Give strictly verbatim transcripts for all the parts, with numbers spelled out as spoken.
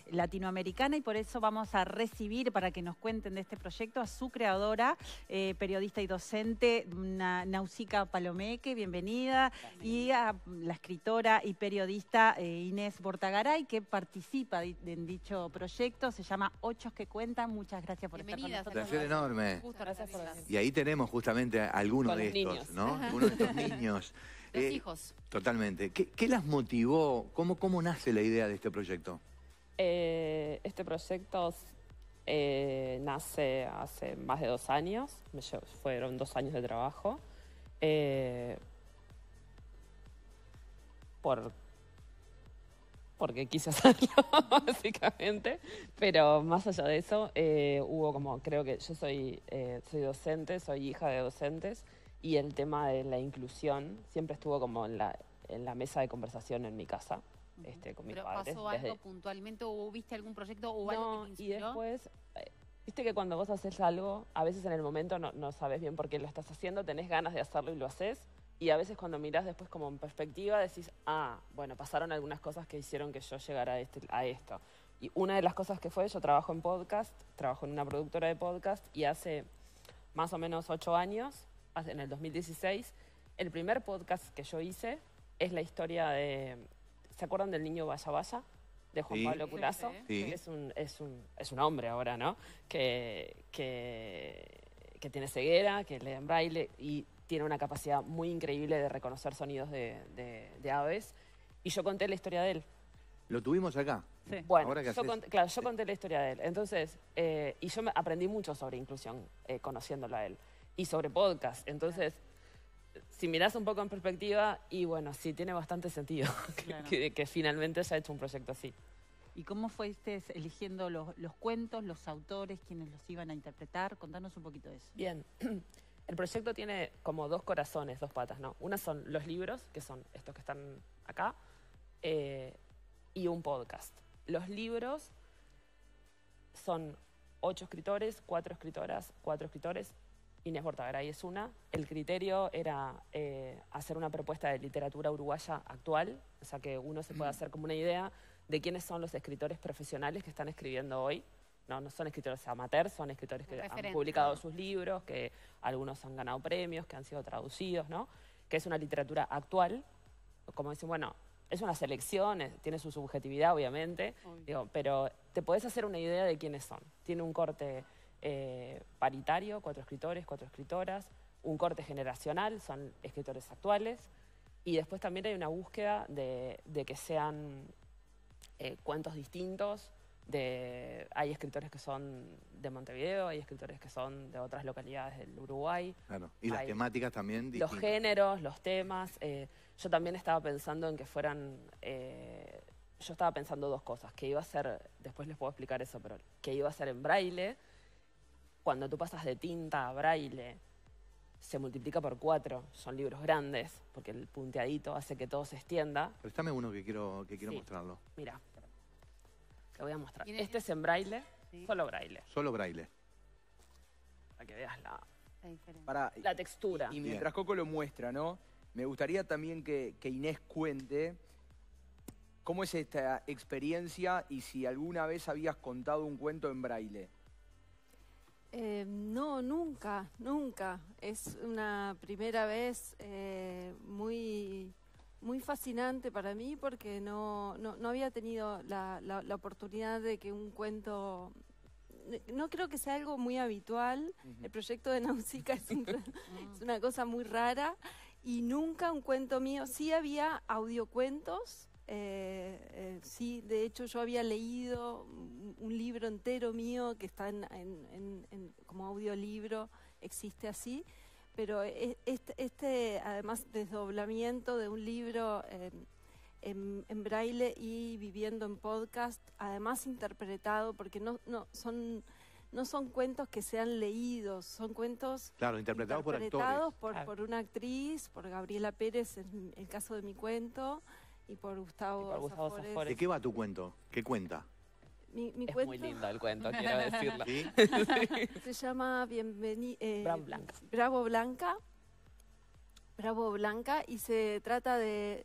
latinoamericana, y por eso vamos a recibir, para que nos cuenten de este proyecto, a su creadora, eh, periodista y docente, Na, Nausica Palomeque, bienvenida, y a la escritora y periodista eh, Inés Bortagaray, que participa di, en dicho proyecto. Se llama Ochos que Cuentan. Muchas gracias por Bienvenida, estar con nosotros. Un placer enorme. Gusto, gracias por venir. Y ahí tenemos justamente a algunos Con de los estos, niños. ¿no? Algunos de estos niños. Los Eh, hijos. Totalmente. ¿Qué, qué las motivó? ¿Cómo, ¿Cómo nace la idea de este proyecto? Eh, este proyecto eh, nace hace más de dos años. Me llevo- fueron dos años de trabajo. Eh, por, porque quise hacerlo, básicamente. Pero más allá de eso, eh, hubo como, creo que yo soy, eh, soy docente, soy hija de docentes, y el tema de la inclusión siempre estuvo como en la, en la mesa de conversación en mi casa, este, con mis Pero padres. pasó desde- algo puntualmente o viste algún proyecto o algo no, que te y inspiró. después, eh, viste que cuando vos haces algo, a veces en el momento no, no sabes bien por qué lo estás haciendo, tenés ganas de hacerlo y lo haces, y a veces cuando mirás después como en perspectiva decís, ah, bueno, pasaron algunas cosas que hicieron que yo llegara a, este, a esto. Y una de las cosas que fue, yo trabajo en podcast, trabajo en una productora de podcast, y hace más o menos ocho años, hace- en el dos mil dieciséis, el primer podcast que yo hice es la historia de... ¿Se acuerdan del niño Vaya Vaya? De Juan Sí. Pablo Curazo. Sí. Es un, es, un, es un hombre ahora, ¿no? Que, que, que tiene ceguera, que lee en braille y tiene una capacidad muy increíble de reconocer sonidos de, de, de aves. Y yo conté la historia de él. Lo tuvimos acá. Sí. Bueno, Ahora que yo haces- conté, claro, yo conté la historia de él. Entonces, eh, y yo me aprendí mucho sobre inclusión eh, conociéndolo a él. Y sobre podcast. Entonces, si mirás un poco en perspectiva, y bueno, sí, tiene bastante sentido que, Claro. que- que finalmente haya hecho un proyecto así. ¿Y cómo fuiste eligiendo los, los cuentos, los autores, quienes los iban a interpretar? Contanos un poquito de eso. Bien, el proyecto tiene como dos corazones, dos patas, ¿no? Una son los libros, que son estos que están acá, eh, y un podcast. Los libros son ocho escritores, cuatro escritoras, cuatro escritores. Inés Bortagaray es una. El criterio era eh, hacer una propuesta de literatura uruguaya actual, o sea que uno se puede hacer como una idea de quiénes son los escritores profesionales que están escribiendo hoy. No, no son escritores amateurs, son escritores que han Referentes, publicado ¿no? sus libros, que algunos han ganado premios, que han sido traducidos, ¿no? Que es una literatura actual. Como dicen, bueno, es una selección, es- tiene su subjetividad, obviamente, Obvio. digo, pero te podés hacer una idea de quiénes son. Tiene un corte eh, paritario, cuatro escritores, cuatro escritoras, un corte generacional, son escritores actuales, y después también hay una búsqueda de, de que sean eh, cuentos distintos. De, hay escritores que son de Montevideo, hay escritores que son de otras localidades del Uruguay. Claro. Y las Hay temáticas también Los distintas. géneros, los temas. eh, yo también estaba pensando en que fueran... eh, yo estaba pensando dos cosas, que iba a ser, después les puedo explicar eso, pero que iba a ser en braille. Cuando tú pasas de tinta a braille, se multiplica por cuatro, son libros grandes, porque el punteadito hace que todo se extienda. Préstame uno que quiero, que quiero Sí. mostrarlo. Mira, te voy a mostrar. ¿Tiene- Este es en braille, Sí. solo braille, Solo braille. para que veas la, La diferencia. Pará, la textura. y mientras Coco lo muestra, ¿no? Me gustaría también que, que Inés cuente cómo es esta experiencia y si alguna vez habías contado un cuento en braille. Eh, no, nunca, nunca. Es una primera vez eh, muy, muy fascinante para mí porque no, no, no había tenido la, la- la oportunidad de que un cuento... No creo que sea algo muy habitual. El proyecto de Nausica es, un- es una cosa muy rara y nunca un cuento mío. Sí había audiocuentos. Eh, eh, sí, de hecho yo había leído un, un libro entero mío que está en, en- en- en- como audiolibro, existe así, pero e- este, este además desdoblamiento de un libro eh, en, en braille y viviendo en podcast, además interpretado, porque no, no son no son cuentos que sean leídos, son cuentos Claro, interpretados por actores. interpretados por, Claro. por una actriz, por Gabriela Pérez en el caso de mi cuento, y por Gustavo, Y por Gustavo Zafores. Zafores. ¿De qué va tu cuento? ¿Qué cuenta? Mi, mi Es cuento muy lindo el cuento, quiero decirlo. ¿Sí? se llama Bienveni eh, Bravo Blanca. Bravo Blanca. Bravo Blanca, y se trata de,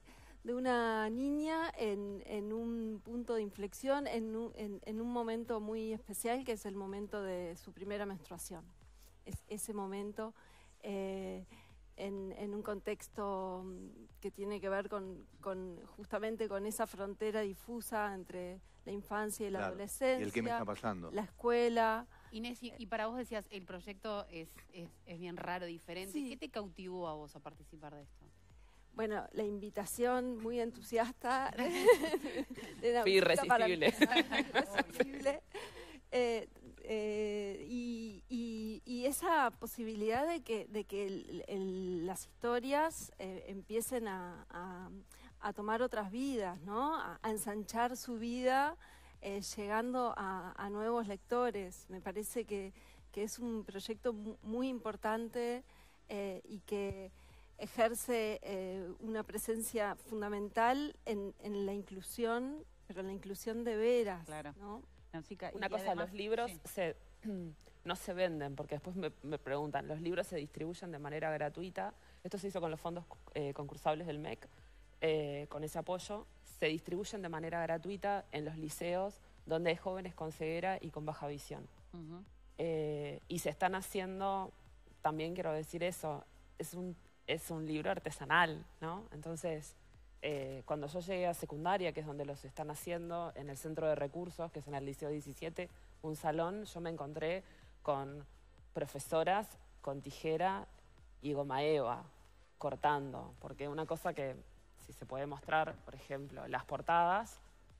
de una niña en, en un punto de inflexión, en un, en, en un momento muy especial, que es el momento de su primera menstruación. Es ese momento eh, en, en un contexto que tiene que ver con, con justamente con esa frontera difusa entre la infancia y la Claro. adolescencia, ¿Y el qué me está pasando? la escuela. Inés, y, y para vos decías, el proyecto es, es, es bien raro, diferente. Sí. ¿Qué te cautivó a vos a participar de esto? Bueno, la invitación muy entusiasta de la Fui música para mí. irresistible. Irresistible. Eh, eh, y, y- y esa posibilidad de que, de que el- el- las historias eh, empiecen a, a- a tomar otras vidas, ¿no? A, a ensanchar su vida, eh, llegando a, a nuevos lectores. Me parece que, que es un proyecto mu- muy importante eh, y que ejerce eh, una presencia fundamental en, en la inclusión, pero en la inclusión de veras, Claro. ¿no? Nausica, Una y cosa, además- los libros sí. se, no se venden, porque después me, me preguntan, ¿los libros se distribuyen de manera gratuita? Esto se hizo con los fondos eh, concursables del M E C, eh, con ese apoyo. Se distribuyen de manera gratuita en los liceos donde hay jóvenes con ceguera y con baja visión. Ujú. Eh, y se están haciendo, también quiero decir eso, es un, es un libro artesanal, ¿no? Entonces, eh, cuando yo llegué a secundaria, que es donde los están haciendo, en el centro de recursos, que es en el Liceo diecisiete, un salón, yo me encontré con profesoras con tijera y goma eva, cortando, porque una cosa que, si se puede mostrar, por ejemplo, las portadas,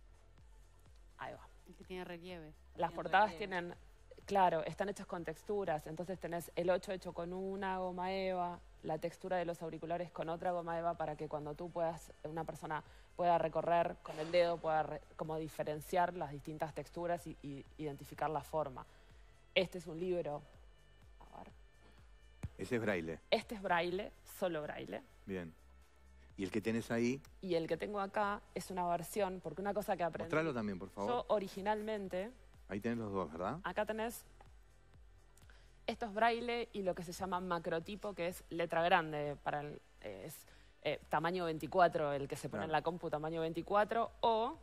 ahí va. El que tiene relieve. Las Tienen portadas relieve. tienen, claro, están hechas con texturas, entonces tenés el ocho hecho con una goma eva, la textura de los auriculares con otra goma eva, para que cuando tú puedas, una persona pueda recorrer con el dedo, pueda re- como diferenciar las distintas texturas y, y identificar la forma. Este es un libro, a ver, Ese es braille. este es braille, solo braille. Bien. Y el que tenés ahí, Y el que tengo acá es una versión, porque una cosa que aprendí, mostralo también, por favor. yo originalmente, Ahí tenés los dos, ¿verdad? acá tenés, esto es braille y lo que se llama macrotipo, que es letra grande, para el, eh, es eh, tamaño veinticuatro, el que se pone Claro. en la compu, tamaño veinticuatro, o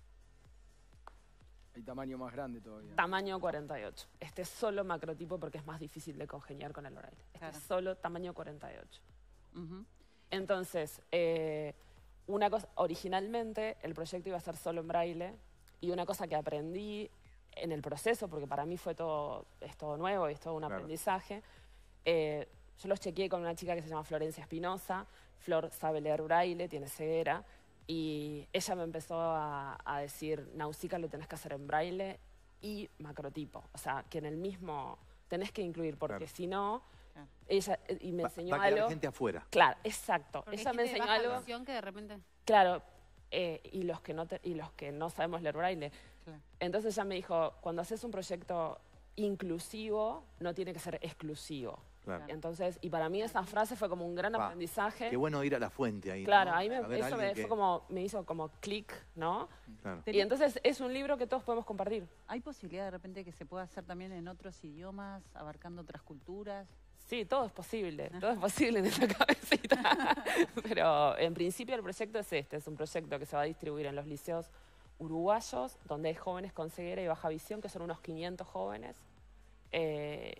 Hay tamaño más grande todavía. tamaño cuarenta y ocho. Este es solo macrotipo porque es más difícil de congeniar con el braille. Este Claro. es solo tamaño cuarenta y ocho. Ujú. Entonces, eh, una cosa, originalmente el proyecto iba a ser solo en braille, y una cosa que aprendí en el proceso, porque para mí fue todo, es todo nuevo y es todo un Claro. aprendizaje, eh, yo los chequeé con una chica que se llama Florencia Espinosa. Flor sabe leer braille, tiene ceguera, y ella me empezó a, a decir, Nausica, lo tenés que hacer en braille y macrotipo. O sea, que en el mismo tenés que incluir, porque Claro. si no, Claro. ella, eh, y me Va, enseñó va a quedar algo. gente afuera. Claro, exacto. Porque hay Ella me gente de enseñó baja algo. visión que de repente... Claro, eh, y los que no te- y los que no sabemos leer braille. Claro. Entonces ella me dijo, cuando haces un proyecto inclusivo, no tiene que ser exclusivo. Claro. Entonces, y para mí esa frase fue como un gran Va, aprendizaje. Qué bueno ir a la fuente ahí. Claro, ¿no? ahí me, A ver a eso me, alguien fue que- como, me hizo como clic, ¿no? Claro. Y entonces es un libro que todos podemos compartir. ¿Hay posibilidad de repente que se pueda hacer también en otros idiomas, abarcando otras culturas? Sí, todo es posible, todo es posible en esa cabecita. Pero en principio el proyecto es este, es un proyecto que se va a distribuir en los liceos uruguayos, donde hay jóvenes con ceguera y baja visión, que son unos quinientos jóvenes. Eh,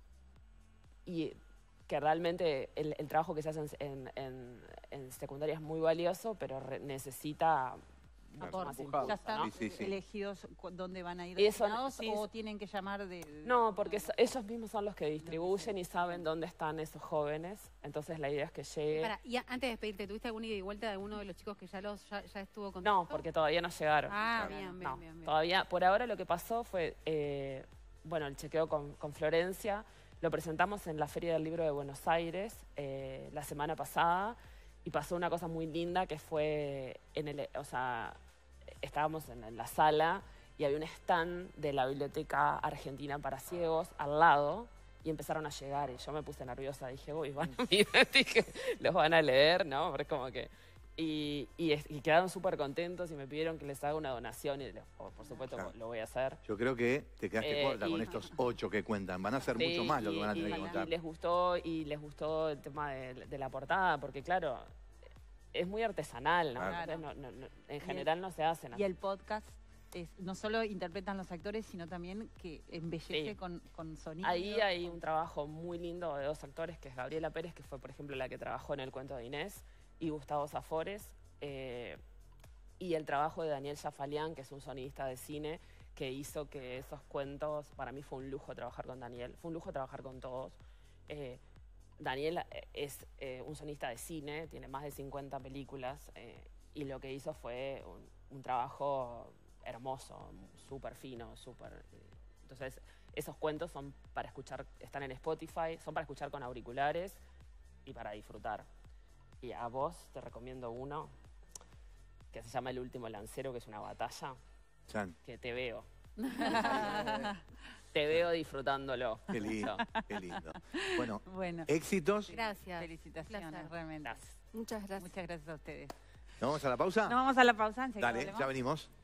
y que realmente el, el trabajo que se hace en, en- en- en secundaria es muy valioso, pero re- necesita mucho Aporte. más Empujado. ¿Ya impulso, están ¿no? Sí, sí, sí. elegidos cu- dónde van a ir Y eso- destinados sí, o es- tienen que llamar de...? de- No, porque so- ellos mismos son los que distribuyen y saben dónde están esos jóvenes. Entonces la idea es que llegue... Para, y a- antes de despedirte, ¿tuviste alguna ida y vuelta de alguno de los chicos que ya los ya, ya estuvo con No, porque todavía no llegaron. Ah, Claro. bien, bien, No, bien, bien. todavía, por ahora lo que pasó fue, eh, bueno, el chequeo con, con Florencia, lo presentamos en la Feria del Libro de Buenos Aires eh, la semana pasada, y pasó una cosa muy linda que fue, en el, o sea, estábamos en, en la sala y había un stand de la Biblioteca Argentina para Ciegos al lado, y empezaron a llegar y yo me puse nerviosa, dije, uy, van a mirar, dije, los van a leer, ¿no? Porque es como que... Y, y, es- y quedaron súper contentos y me pidieron que les haga una donación y, les- por, por supuesto, Claro. lo voy a hacer. Yo creo que te quedaste Eh, corta con y- estos ocho que cuentan. Van a ser Sí, mucho más lo que y- van a tener y- que contar. Y les gustó, y les gustó el tema de, de la portada, porque claro, es muy artesanal, ¿no? Claro. Entonces, no- no- no- en el- general no se hacen así. Y el podcast es, no solo interpretan los actores, sino también que embellece Sí. con, con sonido. Ahí hay un trabajo muy lindo de dos actores, que es Gabriela Pérez, que fue, por ejemplo, la que trabajó en El cuento de Inés, y Gustavo Zafores, eh, y el trabajo de Daniel Zafalián, que es un sonidista de cine, que hizo que esos cuentos, para mí fue un lujo trabajar con Daniel, fue un lujo trabajar con todos. Eh, Daniel eh, es eh, un sonista de cine, tiene más de cincuenta películas, eh, y lo que hizo fue un, un trabajo hermoso, súper fino, súper... eh, entonces, esos cuentos son para escuchar, están en Spotify, son para escuchar con auriculares y para disfrutar. Y a vos te recomiendo uno que se llama El último lancero, que es una batalla, Chan, que te veo. Te veo disfrutándolo. qué lindo, qué lindo. Bueno, Bueno, éxitos. Gracias. felicitaciones, Placer. realmente. Gracias. Muchas gracias. Muchas gracias a ustedes. ¿Nos vamos a la pausa? Nos vamos a la pausa. enseguida Dale, volvemos. ya venimos.